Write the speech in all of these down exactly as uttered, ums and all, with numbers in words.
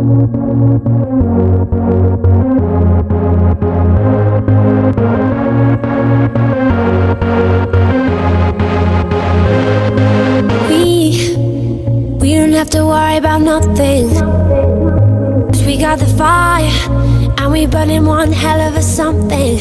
We, we don't have to worry about nothing, 'cause we got the fire, and we burning one hell of a something.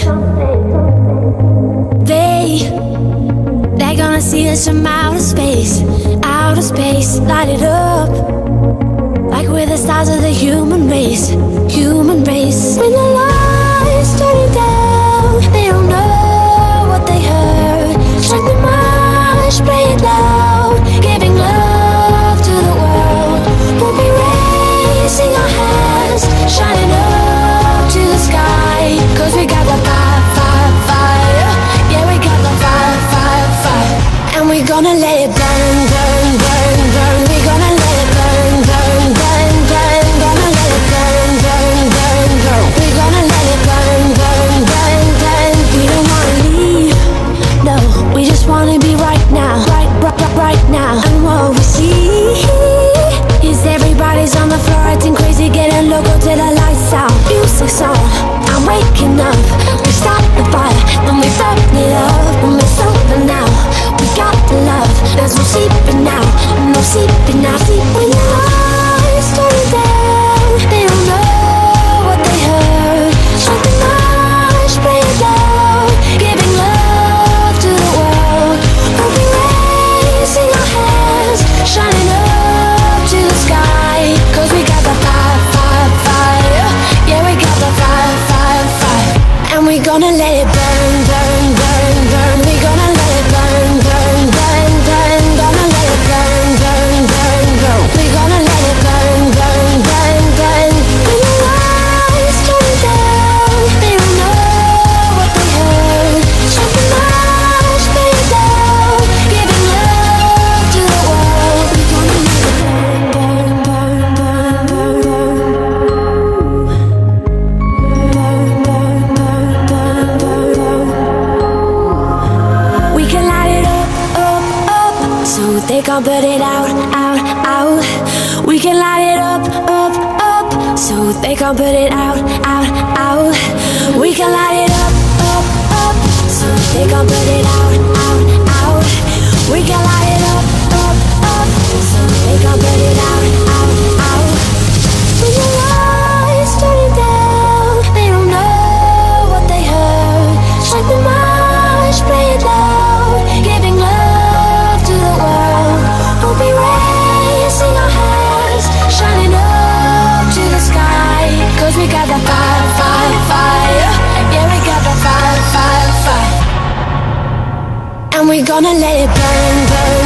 They, they're gonna see us from outer space, outer space, light it up, like we're the stars of the human race, human race. When the lights turn down, they don't know what they heard. Strike the march, play it loud, giving love to the world. We'll be raising our hands, shining up to the sky, 'cause we got the fire, fire, fire. Yeah, we got the fire, fire, fire. And we're gonna let it burn, burn, burn, burn. We're gonna let it burn, burn, burn, burn. Gonna let it burn, burn, burn, burn. We're gonna let it burn, burn, burn, burn. We don't wanna leave, no, we just wanna be right now, right, right, right, right now. And what we see is everybody's on the floor acting crazy, getting loco till the lights out. Music's on, I'm waking up. We start the fire, then we burn it up. When it's over now, we got the love. There's no sleeping now, no sleeping now. When the lights turn down, they don't know what they heard. Strike the march, play it loud, giving love to the world. We'll be raising our hands, shining up to the sky, 'cause we got the fire, fire, fire. Yeah, we got the fire, fire, fire. And we're gonna let it burn, burn, burn, burn. We're gonna let it burn, burn, burn, burn. Gonna let it burn, burn, burn, burn. We're gonna let it burn, burn, burn, burn. When the lights turn down, they don't know what they heard. Strike the march, play it loud, giving love to the world. We're gonna let it burn, burn, burn, burn, burn, burn, burn, burn, burn, burn. We can light it up, up, up, so they can't put it out, out, out. We can light it up, up, up, so they can't put it out, out, out. We can light it up, up, up, so they can't put it out, out, out. We can light it up, up, up, so they can't put it out, out, out. When the lights turn down, they don't know what they heard. Strike the march, play it loud, giving love to the world. We'll be raising our hands, shining up to the sky, 'cause we got the fire, fire, fire. Yeah, we got the fire, fire, fire. And we're gonna let it burn, burn,